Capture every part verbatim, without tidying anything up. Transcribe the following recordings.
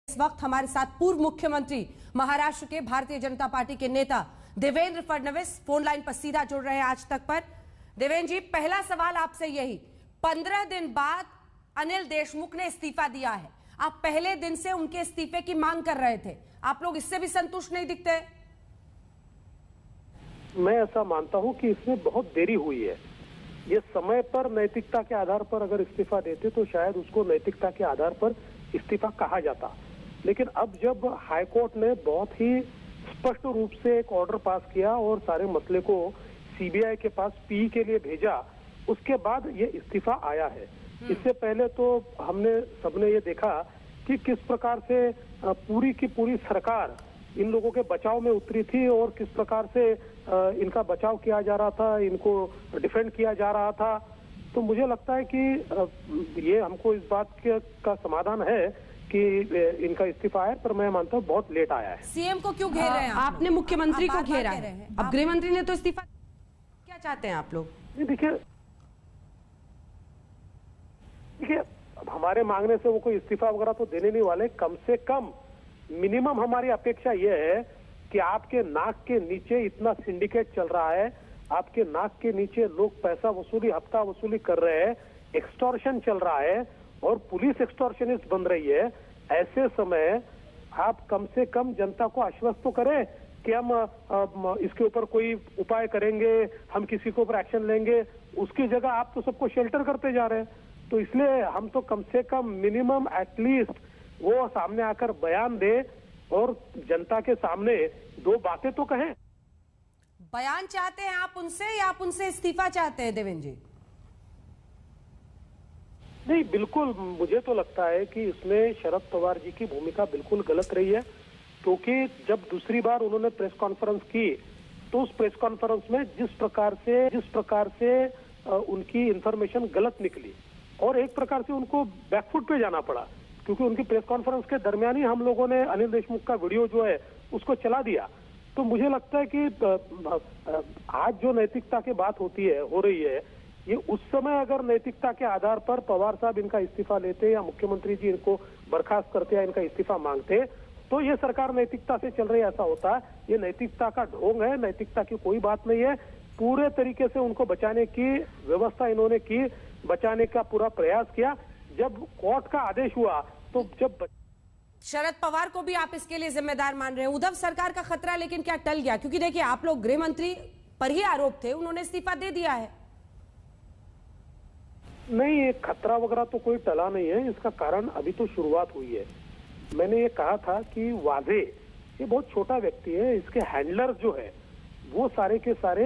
इस वक्त हमारे साथ पूर्व मुख्यमंत्री महाराष्ट्र के भारतीय जनता पार्टी के नेता देवेंद्र फडणवीस फोन लाइन पर सीधा जुड़ रहे हैं आज तक पर। देवेंद्र जी, पहला सवाल आपसे यही, पंद्रह दिन बाद अनिल देशमुख ने इस्तीफा दिया है। आप पहले दिन से उनके इस्तीफे की मांग कर रहे थे, आप लोग इससे भी संतुष्ट नहीं दिखते? मैं ऐसा मानता हूं कि इसमें बहुत देरी हुई है। ये समय पर नैतिकता के आधार पर अगर इस्तीफा देते तो शायद उसको नैतिकता के आधार पर इस्तीफा कहा जाता, लेकिन अब जब हाईकोर्ट ने बहुत ही स्पष्ट रूप से एक ऑर्डर पास किया और सारे मसले को सीबीआई के पास पी के लिए भेजा, उसके बाद ये इस्तीफा आया है। इससे पहले तो हमने सबने ये देखा कि किस प्रकार से पूरी की पूरी सरकार इन लोगों के बचाव में उतरी थी और किस प्रकार से इनका बचाव किया जा रहा था, इनको डिफेंड किया जा रहा था। तो मुझे लगता है कि ये हमको इस बात के का समाधान है कि इनका इस्तीफा है, पर मैं मानता हूँ बहुत लेट आया है। सीएम को क्यों घेर रहे हैं? आपने मुख्यमंत्री को घेरा है, अब गृह मंत्री ने तो इस्तीफा, क्या चाहते हैं आप लोग? देखिए देखिए हमारे मांगने से वो कोई इस्तीफा वगैरह तो देने नहीं वाले। कम से कम मिनिमम हमारी अपेक्षा ये है कि आपके नाक के नीचे इतना सिंडिकेट चल रहा है, आपके नाक के नीचे लोग पैसा वसूली हफ्ता वसूली कर रहे हैं, एक्सटॉर्शन चल रहा है और पुलिस एक्सटॉर्शनिस्ट बन रही है। ऐसे समय आप कम से कम जनता को आश्वस्त तो करें कि हम इसके ऊपर कोई उपाय करेंगे, हम किसी के ऊपर एक्शन लेंगे। उसकी जगह आप तो सबको शेल्टर करते जा रहे हैं। तो इसलिए हम तो कम से कम मिनिमम एटलीस्ट वो सामने आकर बयान दे और जनता के सामने दो बातें तो कहें। बयान चाहते हैं आप उनसे या आप उनसे इस्तीफा चाहते हैं देवेंद्र जी? नहीं, बिल्कुल मुझे तो लगता है कि इसमें शरद पवार जी की भूमिका बिल्कुल गलत रही है, क्योंकि जब दूसरी बार उन्होंने प्रेस कॉन्फ्रेंस की तो उस प्रेस कॉन्फ्रेंस में जिस प्रकार से जिस प्रकार से उनकी इंफॉर्मेशन गलत निकली और एक प्रकार से उनको बैकफुट पे जाना पड़ा, क्योंकि उनकी प्रेस कॉन्फ्रेंस के दरमियान ही हम लोगों ने अनिल देशमुख का वीडियो जो है उसको चला दिया। तो मुझे लगता है कि आज जो नैतिकता की बात होती है हो रही है, ये उस समय अगर नैतिकता के आधार पर पवार साहब इनका इस्तीफा लेते या मुख्यमंत्री जी इनको बर्खास्त करते या इनका इस्तीफा मांगते तो ये सरकार नैतिकता से चल रही है, ऐसा होता है। ये नैतिकता का ढोंग है, नैतिकता की कोई बात नहीं है। पूरे तरीके से उनको बचाने की व्यवस्था इन्होंने की, बचाने का पूरा प्रयास किया। जब कोर्ट का आदेश हुआ तो जब शरद पवार को भी आप इसके लिए जिम्मेदार मान रहे हैं? उद्धव सरकार का खतरा लेकिन क्या टल गया? क्योंकि देखिए आप लोग गृह मंत्री पर ही आरोप थे, उन्होंने इस्तीफा दे दिया है। नहीं, ये खतरा वगैरह तो कोई टला नहीं है। इसका कारण अभी तो शुरुआत हुई है। मैंने ये कहा था कि वाजे ये बहुत छोटा व्यक्ति है, इसके हैंडलर जो है वो सारे के सारे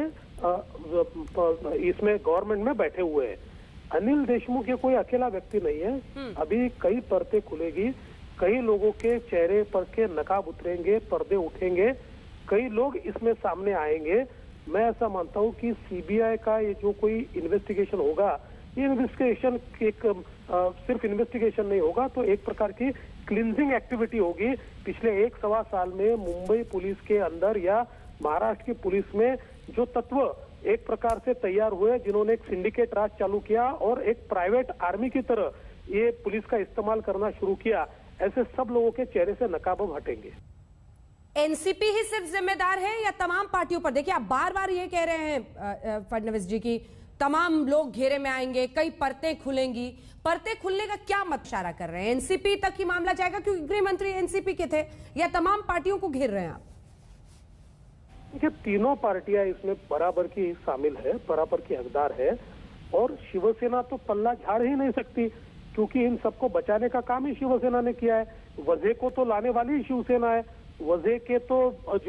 इसमें गवर्नमेंट में बैठे हुए हैं। अनिल देशमुख ये कोई अकेला व्यक्ति नहीं है। अभी कई परतें खुलेगी, कई लोगों के चेहरे पर के नकाब उतरेंगे, पर्दे उठेंगे, कई लोग इसमें सामने आएंगे। मैं ऐसा मानता हूं कि सीबीआई का ये जो कोई इन्वेस्टिगेशन होगा, ये इन्वेस्टिगेशन एक आ, सिर्फ इन्वेस्टिगेशन नहीं होगा, तो एक प्रकार की क्लिनजिंग एक्टिविटी होगी। पिछले एक सवा साल में मुंबई पुलिस के अंदर या महाराष्ट्र की पुलिस में जो तत्व एक प्रकार से तैयार हुए, जिन्होंने एक सिंडिकेट राज चालू किया और एक प्राइवेट आर्मी की तरह ये पुलिस का इस्तेमाल करना शुरू किया, ऐसे सब लोगों के चेहरे से नकाब अब हटेंगे। एनसीपी ही सिर्फ जिम्मेदार है या तमाम पार्टियों पर? देखिए आप बार बार ये कह रहे हैं फडणवीस जी की तमाम लोग घेरे में आएंगे, कई परतें खुलेंगी। परतें खुलने का क्या मत इशारा कर रहे हैं? एनसीपी तक ही मामला जाएगा क्योंकि गृह मंत्री एनसीपी के थे, या तमाम पार्टियों को घेर रहे हैं आप? देखिए तीनों पार्टियां इसमें बराबर की शामिल है, बराबर की हकदार है और शिवसेना तो पल्ला झाड़ ही नहीं सकती, क्योंकि इन सबको बचाने का काम ही शिवसेना ने किया है। वजह को तो लाने वाली ही शिवसेना है, वजह के तो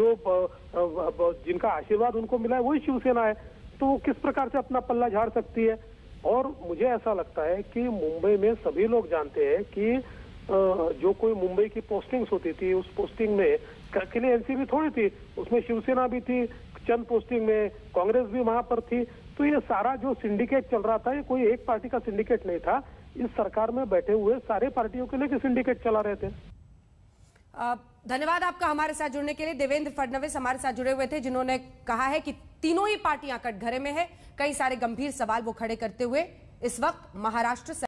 जो जिनका आशीर्वाद उनको मिला है वही शिवसेना है, तो वो किस प्रकार से अपना पल्ला झाड़ सकती है? और मुझे ऐसा लगता है कि मुंबई में सभी लोग जानते हैं कि जो कोई मुंबई की पोस्टिंग्स होती थी, उस पोस्टिंग में अकेले एनसीपी थोड़ी थी, उसमें शिवसेना भी थी, चंद पोस्टिंग में कांग्रेस भी वहां पर थी। तो ये सारा जो सिंडिकेट चल रहा था, ये कोई एक पार्टी का सिंडिकेट नहीं था। इस सरकार में बैठे हुए सारे पार्टियों के लिए सिंडिकेट चला रहे थे। धन्यवाद आपका हमारे साथ जुड़ने के लिए। देवेंद्र फडणवीस हमारे साथ जुड़े हुए थे, जिन्होंने कहा है कि तीनों ही पार्टियां कटघरे में है। कई सारे गंभीर सवाल वो खड़े करते हुए इस वक्त महाराष्ट्र